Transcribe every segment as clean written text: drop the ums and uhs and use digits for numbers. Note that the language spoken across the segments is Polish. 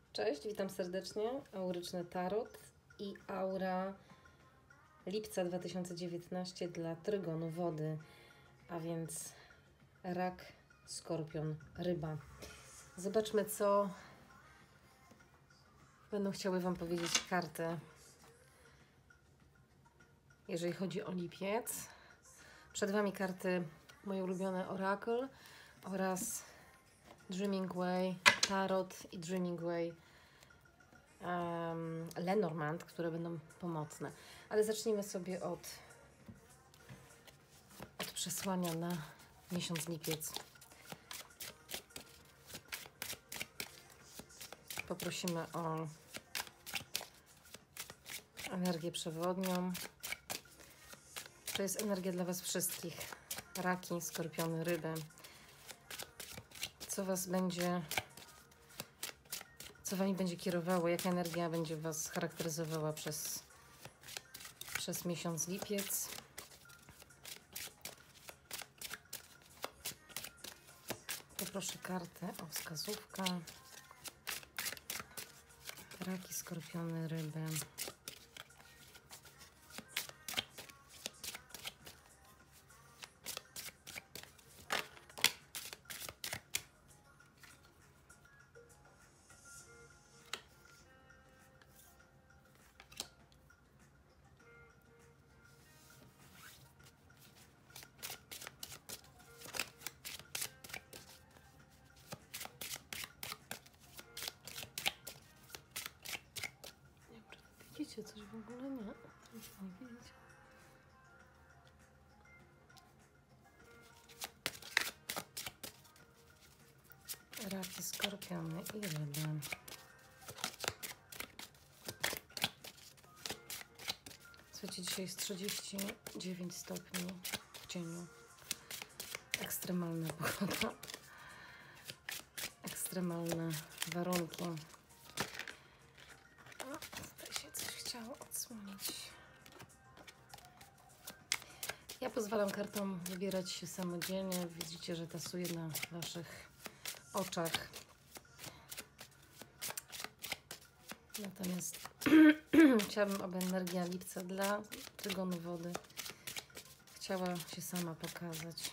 Cześć, witam serdecznie. Auryczny Tarot i aura lipca 2019 dla Trygonu Wody, a więc Rak, Skorpion, Ryba. Zobaczmy, co będą chciały Wam powiedzieć karty, jeżeli chodzi o lipiec. Przed Wami karty moje ulubione Oracle oraz Dreaming Way Tarot i Dreaming Way Lenormand, które będą pomocne. Ale zacznijmy sobie od przesłania na miesiąc lipiec. Poprosimy o energię przewodnią. To jest energia dla Was wszystkich. Raki, skorpiony, ryby. Co Wami będzie kierowało, jaka energia będzie Was charakteryzowała przez miesiąc lipiec. Poproszę kartę o wskazówkę. Raki, skorpiony, ryby. Widzicie coś w ogóle? Nie. Nic nie widzicie. Raki, skorpiony i ryby. Słuchajcie, dzisiaj jest 39 stopni w cieniu. Ekstremalna pogoda. Ekstremalne warunki. Tutaj się coś chciało odsłonić. Ja pozwalam kartom wybierać się samodzielnie. Widzicie, że tasuję na Waszych oczach. Natomiast chciałabym, aby energia lipca dla Trygonu Wody chciała się sama pokazać.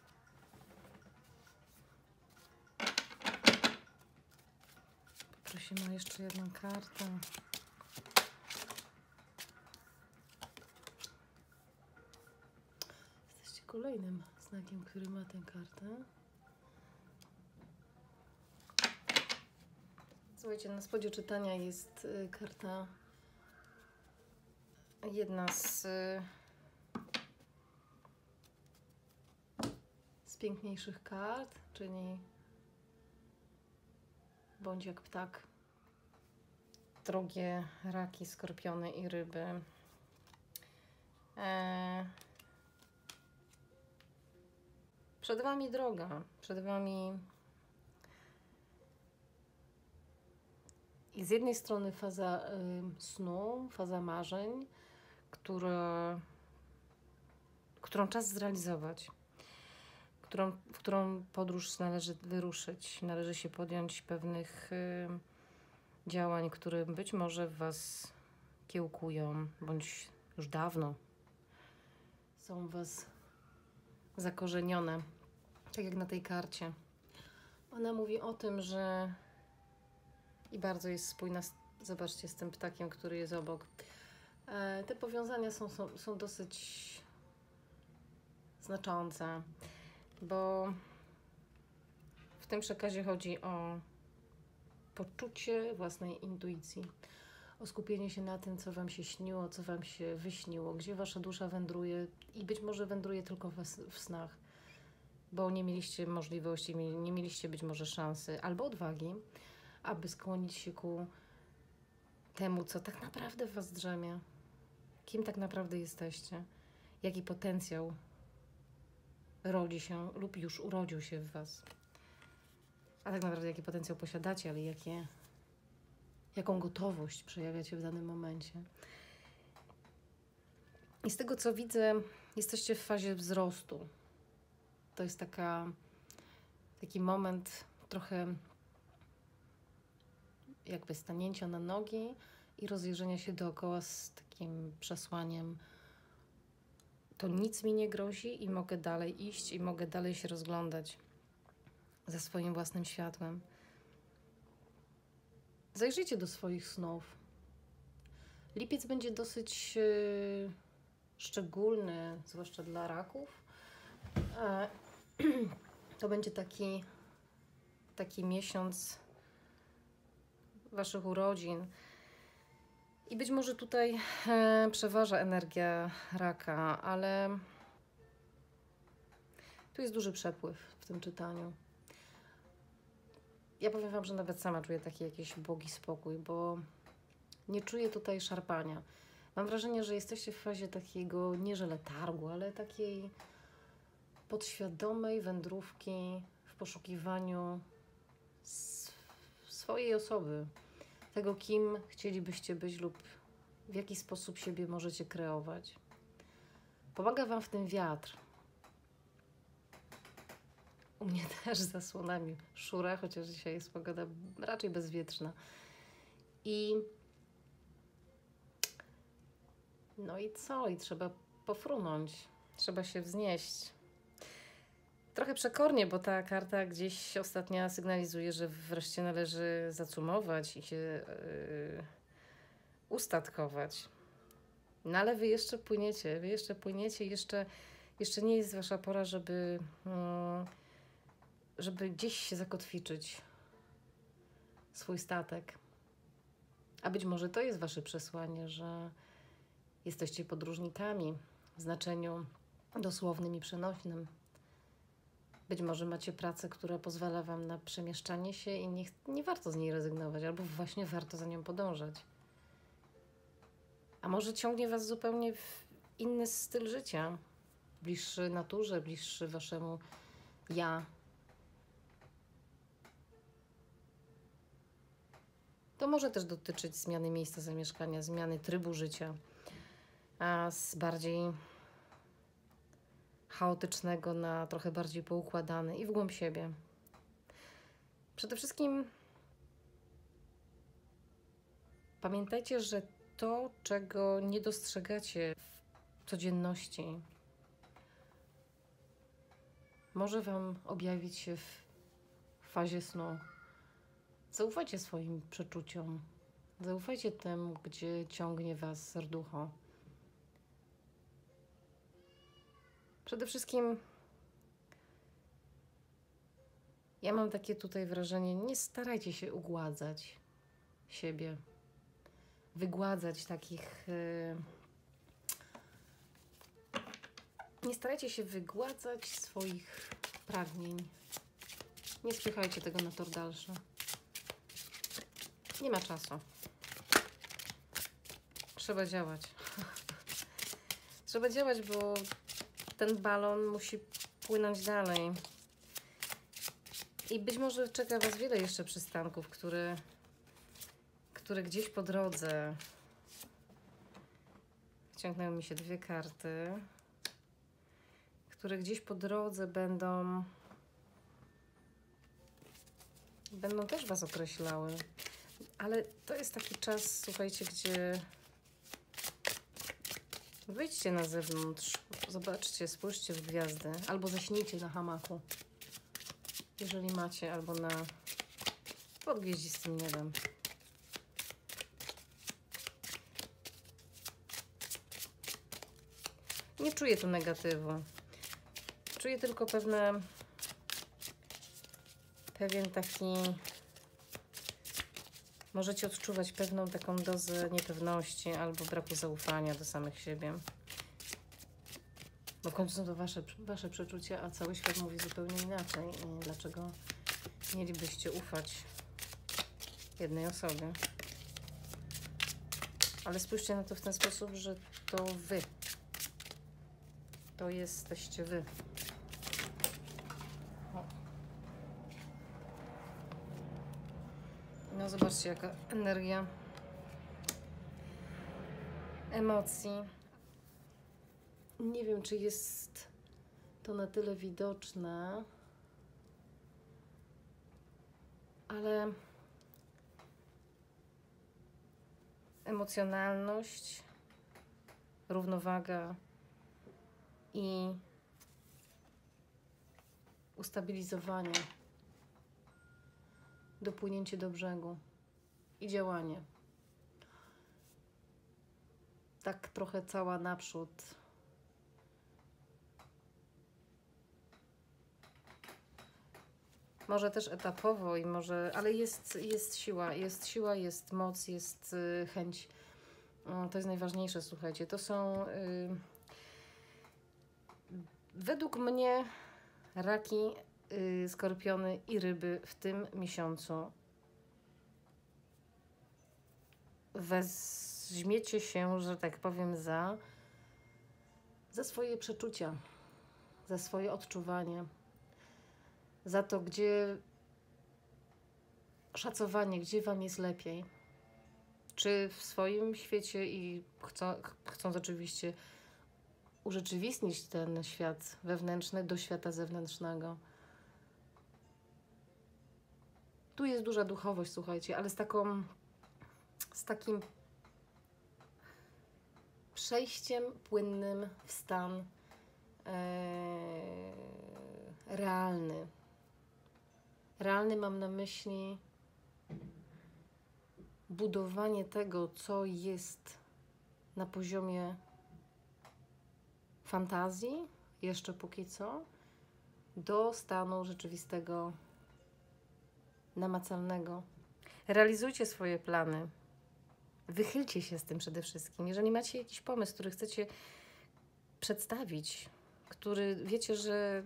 Poprosimy o jeszcze jedną kartę. Jesteście kolejnym znakiem, który ma tę kartę. Słuchajcie, na spodzie czytania jest karta, jedna z piękniejszych kart, czyli bądź jak ptak. Drogie raki, skorpiony i ryby. Przed Wami droga, przed Wami i z jednej strony faza snu, faza marzeń, którą czas zrealizować, w którą podróż należy wyruszyć, należy się podjąć pewnych działań, które być może w Was kiełkują, bądź już dawno są w Was zakorzenione, tak jak na tej karcie. Ona mówi o tym, że i bardzo jest spójna, zobaczcie, z tym ptakiem, który jest obok. Te powiązania są dosyć znaczące, bo w tym przekazie chodzi o poczucie własnej intuicji, o skupienie się na tym, co Wam się śniło, co Wam się wyśniło, gdzie Wasza dusza wędruje i być może wędruje tylko w snach, bo nie mieliście możliwości, nie mieliście być może szansy albo odwagi, aby skłonić się ku temu, co tak naprawdę w Was drzemie, kim tak naprawdę jesteście, jaki potencjał rodzi się lub już urodził się w Was. A tak naprawdę jaki potencjał posiadacie, ale jaką gotowość przejawiacie w danym momencie. I z tego, co widzę, jesteście w fazie wzrostu. To jest taki moment trochę jakby stanięcia na nogi i rozejrzenia się dookoła z takim przesłaniem: to nic mi nie grozi i mogę dalej iść i mogę dalej się rozglądać ze swoim własnym światłem. Zajrzyjcie do swoich snów. Lipiec będzie dosyć szczególny, zwłaszcza dla raków. To będzie taki miesiąc waszych urodzin. I być może tutaj przeważa energia raka, ale tu jest duży przepływ w tym czytaniu. Ja powiem wam, że nawet sama czuję taki jakiś błogi spokój, bo nie czuję tutaj szarpania. Mam wrażenie, że jesteście w fazie takiego, nie że letargu, ale takiej podświadomej wędrówki w poszukiwaniu swojej osoby, tego, kim chcielibyście być lub w jaki sposób siebie możecie kreować. Pomaga wam w tym wiatr. U mnie też z zasłonami szura, chociaż dzisiaj jest pogoda raczej bezwietrzna. No i co? I trzeba pofrunąć. Trzeba się wznieść. Trochę przekornie, bo ta karta gdzieś ostatnia sygnalizuje, że wreszcie należy zacumować i się ustatkować. No ale wy jeszcze płyniecie, jeszcze nie jest wasza pora, żeby gdzieś się zakotwiczyć swój statek. A być może to jest wasze przesłanie, że jesteście podróżnikami w znaczeniu dosłownym i przenośnym. Być może macie pracę, która pozwala wam na przemieszczanie się i nie warto z niej rezygnować, albo właśnie warto za nią podążać. A może ciągnie was zupełnie w inny styl życia, bliższy naturze, bliższy waszemu ja. To może też dotyczyć zmiany miejsca zamieszkania, zmiany trybu życia, a z bardziej chaotycznego na trochę bardziej poukładany i w głąb siebie. Przede wszystkim pamiętajcie, że to, czego nie dostrzegacie w codzienności, może wam objawić się w fazie snu. Zaufajcie swoim przeczuciom. Zaufajcie temu, gdzie ciągnie was serducho. Przede wszystkim ja mam takie tutaj wrażenie, nie starajcie się ugładzać siebie, wygładzać takich... Nie starajcie się wygładzać swoich pragnień. Nie spychajcie tego na tor dalszy. Nie ma czasu. Trzeba działać. Trzeba działać, bo ten balon musi płynąć dalej. I być może czeka was wiele jeszcze przystanków, które gdzieś po drodze... Wciągnęły mi się 2 karty, które gdzieś po drodze będą też was określały. Ale to jest taki czas, słuchajcie, gdzie wyjdźcie na zewnątrz, zobaczcie, spójrzcie w gwiazdy, albo zaśnijcie na hamaku, jeżeli macie, albo pod gwieździstym niebem. Nie czuję tu negatywu. Czuję tylko pewien taki... Możecie odczuwać pewną taką dozę niepewności albo braku zaufania do samych siebie. Bo w końcu są to wasze przeczucia, a cały świat mówi zupełnie inaczej. I dlaczego mielibyście ufać jednej osobie? Ale spójrzcie na to w ten sposób, że to wy. To jesteście wy. No zobaczcie, jaka energia emocji. Nie wiem, czy jest to na tyle widoczne, ale emocjonalność, równowaga i ustabilizowanie, dopłynięcie do brzegu i działanie. Tak trochę cała naprzód. Może też etapowo, ale jest siła, jest moc, jest chęć. To jest najważniejsze, słuchajcie. To są według mnie raki, skorpiony i ryby w tym miesiącu. Weźmiecie się, że tak powiem, za swoje przeczucia, za swoje odczuwanie, za to, gdzie szacowanie, gdzie wam jest lepiej. Czy w swoim świecie i chcąc oczywiście urzeczywistnić ten świat wewnętrzny do świata zewnętrznego. Tu jest duża duchowość, słuchajcie, ale z takim przejściem płynnym w stan realny. Realny mam na myśli budowanie tego, co jest na poziomie fantazji, jeszcze póki co, do stanu rzeczywistego, namacalnego. Realizujcie swoje plany. Wychylcie się z tym przede wszystkim. Jeżeli macie jakiś pomysł, który chcecie przedstawić, który wiecie, że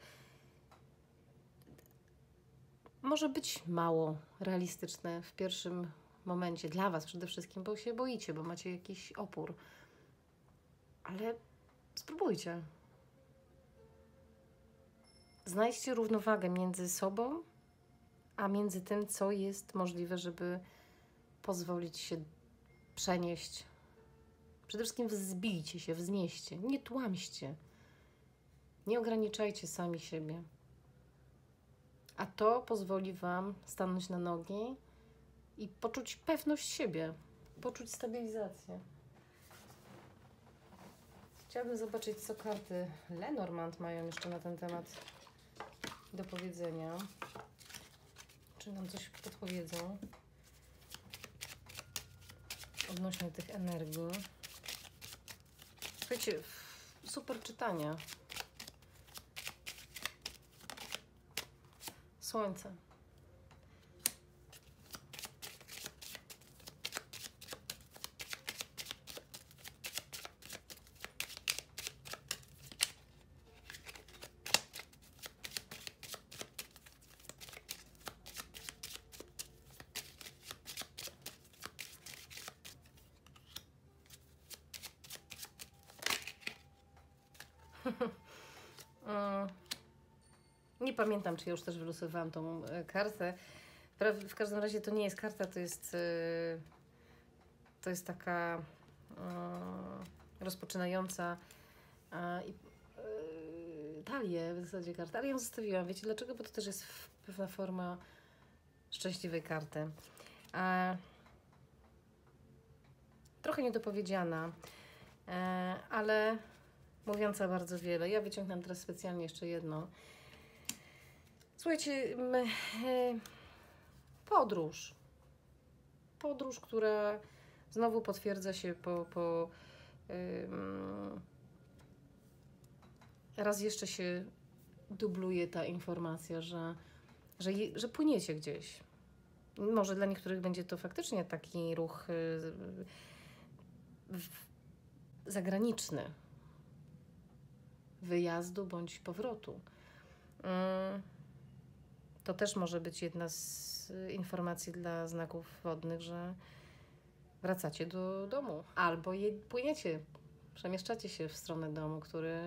może być mało realistyczne w pierwszym momencie, dla was przede wszystkim, bo się boicie, bo macie jakiś opór. Ale spróbujcie. Znajdźcie równowagę między sobą, a między tym, co jest możliwe, żeby pozwolić się przenieść. Przede wszystkim wzbijcie się, wznieście. Nie tłamście. Nie ograniczajcie sami siebie. A to pozwoli wam stanąć na nogi i poczuć pewność siebie. Poczuć stabilizację. Chciałabym zobaczyć, co karty Lenormand mają jeszcze na ten temat do powiedzenia. Czy nam coś podpowiedzą odnośnie tych energii. Słuchajcie, super czytania. Słońce. Nie pamiętam, czy ja już też wylosowałam tą kartę. W każdym razie to nie jest karta, to jest taka rozpoczynająca talię w zasadzie karta, ale ją zostawiłam. Wiecie dlaczego? Bo to też jest pewna forma szczęśliwej karty. Trochę niedopowiedziana, ale mówiąca bardzo wiele. Ja wyciągnę teraz specjalnie jeszcze jedno. Słuchajcie, podróż, która znowu potwierdza się raz jeszcze się dubluje ta informacja, że płyniecie gdzieś. Może dla niektórych będzie to faktycznie taki ruch zagraniczny, wyjazdu bądź powrotu. To też może być jedna z informacji dla znaków wodnych, że wracacie do domu. Albo płyniecie, przemieszczacie się w stronę domu,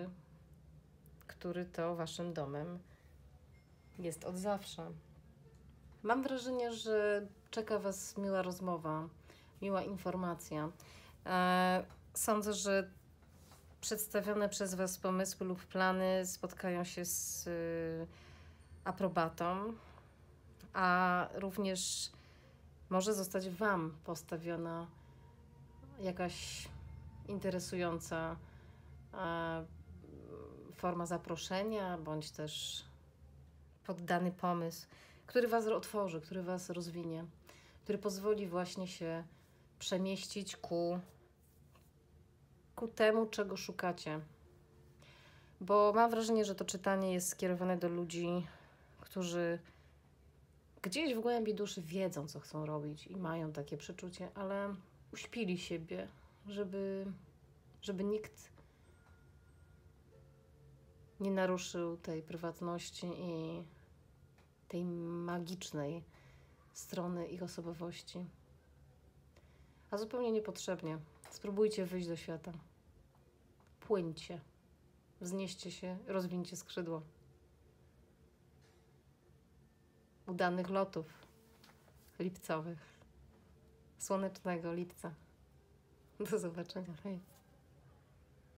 który to waszym domem jest od zawsze. Mam wrażenie, że czeka was miła rozmowa, miła informacja. Sądzę, że przedstawione przez was pomysły lub plany spotkają się z aprobatą, a również może zostać wam postawiona jakaś interesująca forma zaproszenia, bądź też poddany pomysł, który Was otworzy, który Was rozwinie, który pozwoli właśnie się przemieścić ku temu, czego szukacie. Bo mam wrażenie, że to czytanie jest skierowane do ludzi, którzy gdzieś w głębi duszy wiedzą, co chcą robić i mają takie przeczucie, ale uśpili siebie, żeby nikt nie naruszył tej prywatności i tej magicznej strony ich osobowości. A zupełnie niepotrzebnie. Spróbujcie wyjść do świata. Płyńcie. Wznieście się, rozwinьcie skrzydło. Udanych lotów lipcowych. Słonecznego lipca. Do zobaczenia. Hej.